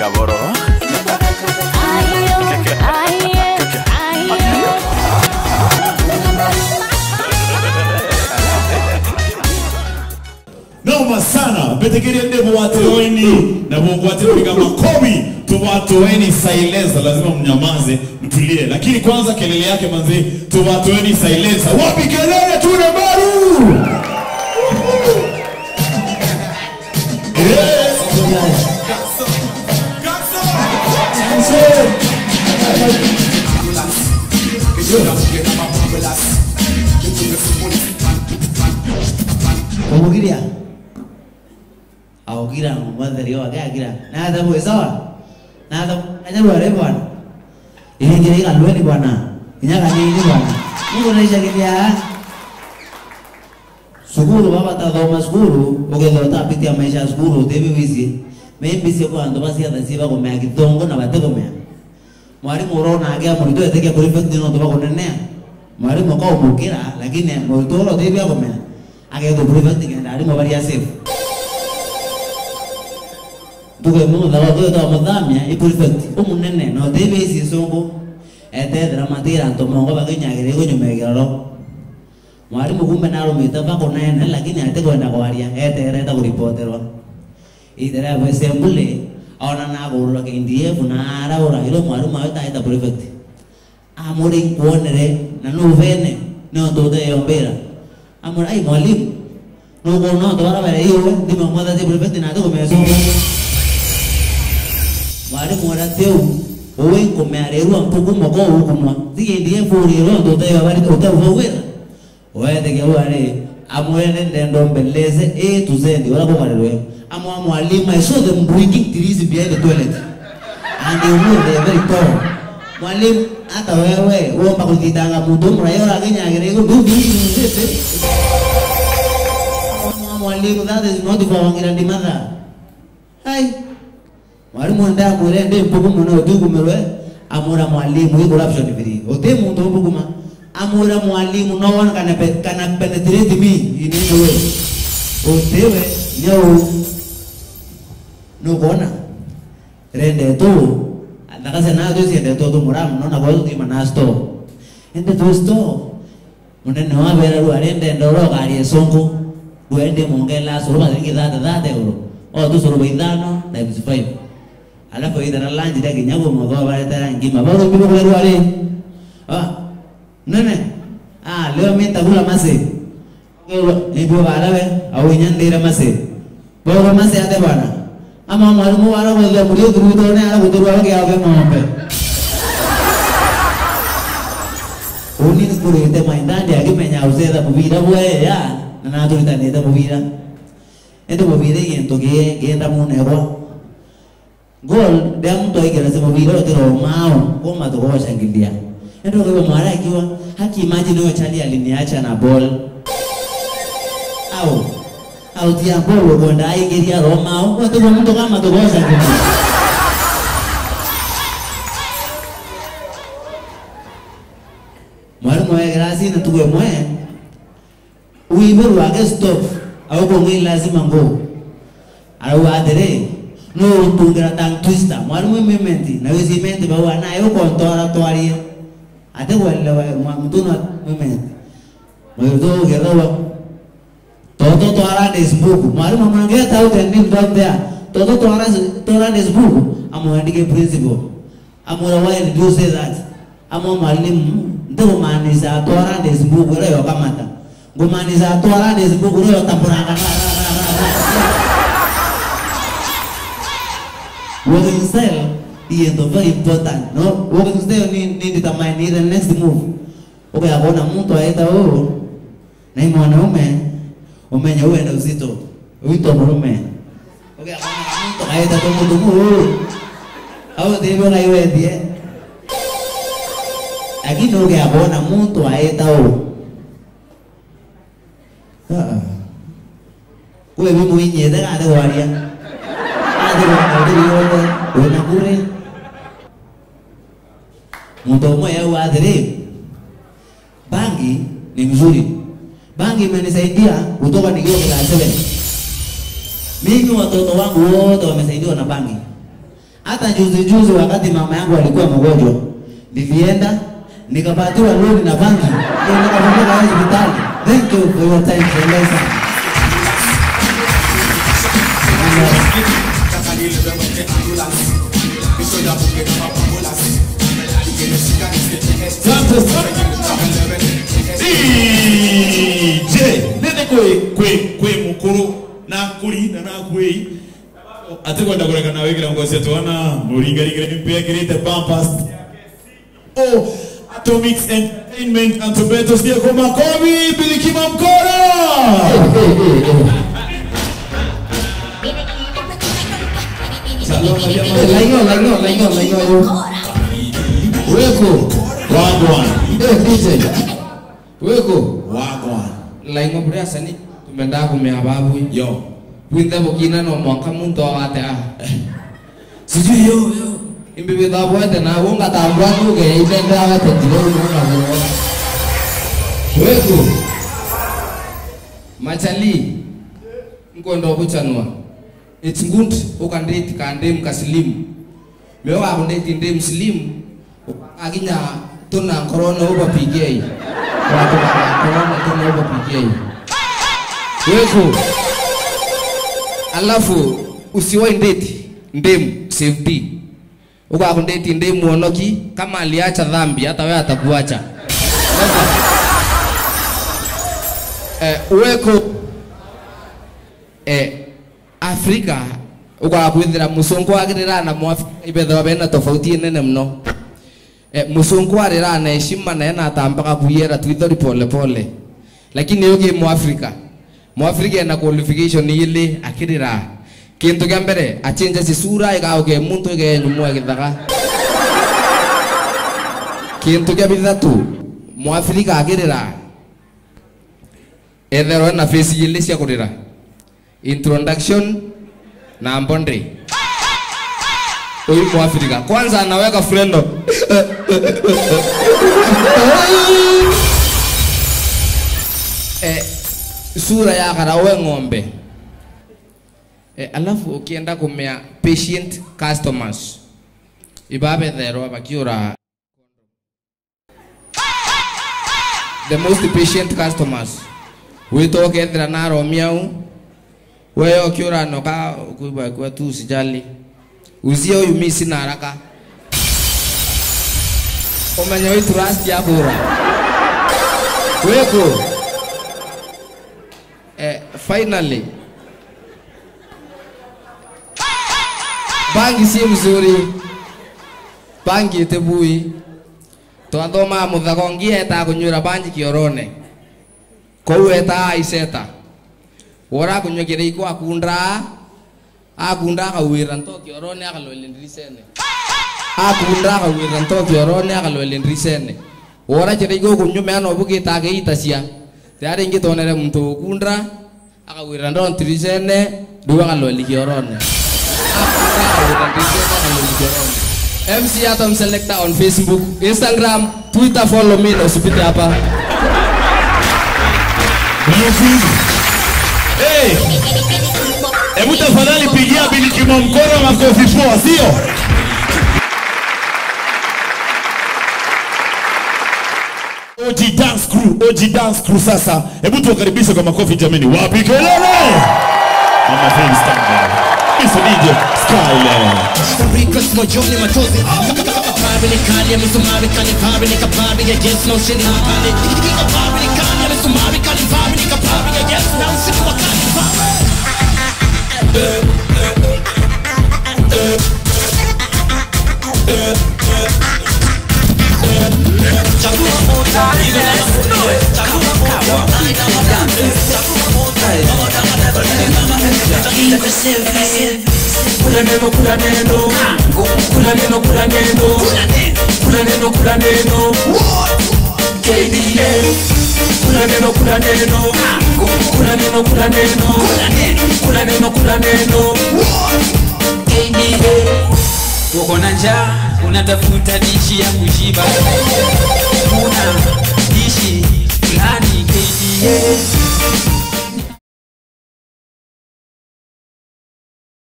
Gaboro. Noma sana, betekiri ende mwatoeni na mwate kupiga makomi tuwatoeni silence, lazima mnyamaze mtulie, lakini kwanza kelele yake manzi, tuwatoeni silence. Wapi kelele tuna baru? Omugiria augira mwadhari wa gagira na adabu sawa na adabu anyaruare bwana ile ngire kalweni bwana inyaga nini bwana mungu naisha kidia sukuru baba tadoma sukuru ogelo tapitia maisha sukuru debi wizi membisi kwa ndo basi adasiba kwa mea kitongo na batego mea mwalimu urona agia murito eteke prefect no toba konenea mwalimu kwa umugira lakini murito ro debi kwa mea agia to prefect ngenda ali mabari asefu tuwe mu dawa to amadamia i prefect umunene no debi si songo ete dramatira to mongo baganyagire ko nyumegero mwalimu kumbe nalo mitaba konene lakini ate kwenda kwa aria ete reta kuripoterwa idara basembule ona na goro ke indie funa ara ora ilo mwalimu ayota ita prefect amuri kuonere na no vene no to de yombera amuri ai mwalimu no go no to ara bare iyo ndimo mwada de prefect na to meso mwalimu ora teu owe komeareru ampuku moko hukumwa dige ndie furi ro to de bari to ta vowera owe de ke wale amwene ndendo mbeleze to z ora ko marero amwa mwalimu I saw them bringing trees behind the toilet and they were very tall. Mwalimu hata wewe uomba kujitanga mtu mrayora Kenya gerego dudu mwalimu that is not for wangira dimada hai mwalimu nda mwende mpuku mno dugu mwe amura mwalimu hii corruption free ote mtu mpuku amura mwalimu no one can penetrate me in any way otewe nyau no kona rende to nakase na do siende to muram no na bodo ti manasto ende to sto munene wa vera ru arende ndoro gari songo duende mongela suru badingi dada euro o tu suru baidano times 5 alafu idara lanji dagi nyago mogo bare tarangi mabaro bibo kwa ru ale nene leo mimi tabula mase ndio barawe au nyandira mase bora mase ate bana ama mwalimu wala kwa mulio kurudo na ala kudurwa ke ave ngombe oni kurete maindande akimenya uzeda bubira bwe ya na turita neta bubira endo bubira yento ke genda munero gol dem to igera se bubira otero mao koma to kwa shangilia endo kwa mara ikiwa haki imagine wewe chali aliniacha na ball au tia bolo kwenda aigeria Roma watu wa mtu kama togoza kitu mwalimu wa grasi na tuwe mwe uiberu wake stop au kwa mwili lazima ngo au adere no tungira tang twister mwalimu mementi na wezi mementi bawa na yo kontora toaria ate wala mtu na mementi mwedo gerawa todo toara desbuku mwalimu mwangia tau tending down there todo toara desbuku amwandike principal amura why did you say that mwalimu ndo maniza toara desbuku leo kamata ngomaniza toara desbuku leo tapuranga working style is very important no working style need determine the next move okay abona mtu aita na mwanaume umenya uenda uzito uito murume okay akana mtu aita tomudumu au debo na iwedie lakini uge abona mtu aita wewe bimu inye daga de waria ade wa de yole una kure mtu mmoja wa adere bangi ni mzuri bangi imenisaidia kutoka nikiwa class 7 mimi watoto wangu wote wamesaidiwa na bangi Hata juzi wakati mama yangu alikuwa mgonjwa, nilienda nikapatiwa loan na banki ndio nikapeleka hospitali. Thank you for your time, Seleza. Nene kwe mukuru na kuri na kwe ate kwenda kureka na wekira ngozi tuona muringa mpia kirite pampas. Oh, Atomics Entertainment and Tobeto sio kwa makobi Bilikima Mkoro. Laingo. Weko. Wagwan. DJ. Weko. Wagwan. Laingo brea sani tumenda kumea babu. Yo. Winda bokina no mwaka muntu awate sijui yo. Imbibi tabu ete na wonga tambua tuke itenda awate tilo mwaka. Weko. Machali. Nkondo kuchanua. It's good ukandeti kandem kaslim. Mewa akondeti ndem slim. Akinya tuna corona uba PK. Watu corona tuna uba PK. Weko. Alafu usiwahi ndeti ndem safety. Ukakondeti ndem muonoki kama aliacha dhambi hata wewe atakuacha. Weko Afrika ukakwithira musongo agirira na Mwafrika ibethwa bena tofauti nene mno. Musongo arira na heshima na yana atambaka kuyera twithori pole pole. Lakini yoge Mwafrika ena qualification ile akirira kintu kya mbere achenja si sura igauke muntu ige nyumu agithaka. Kintu kya bithatu Mwafrika akirira ethero na face ile cia kurira. Introduction na mbonde. Huyu Mwafrika kwanza anaweka freno. Sura ya karawe ng'ombe. Alafu ukienda kumea patient customers. Ibabe thero bakiura. The most patient customers. Witoke ethira naro miau. Wewe ukiura noka kuiba kwa tu sijali. Uzia huyu mimi sina haraka. Omanya wewe trust ya bora. Weko. Finally. Bangi si mzuri. Bangi tebui. Twathoma muthagongia eta kunyura bangi kiorone. Kou eta iseta. Wora kunyekire iko akunda kawira ntoki orone akalolendrisene. Akunda kawira ntoki orone akalolendrisene. Wora kire iko kunyume ano bukita geitasia. Tayari ngitonere muntu ukunda akawira ndondrisene duwa kaloliki orone. MC Atom Selector on Facebook, Instagram, Twitter, follow me na usipite hapa. Hey! Hebu tafadhali pigia Bilikima Mkoro makofi poa, sio? OG Dance Crew sasa. Hebu tuwakaribishe kwa makofi jameni. Wapi kelele? Mama friend stand there. Mr. DJ Skyler. Request mojoni machozi. Kabari kali misumari kali kabari kabari yes no shit kabari. Kabari kali misumari kali kabari kabari yes no shit kabari. Kula neno kula neno KDA kula neno KDA. Uko na njaa unatafuta dishi ya kushiba, una dishi fulani KDA.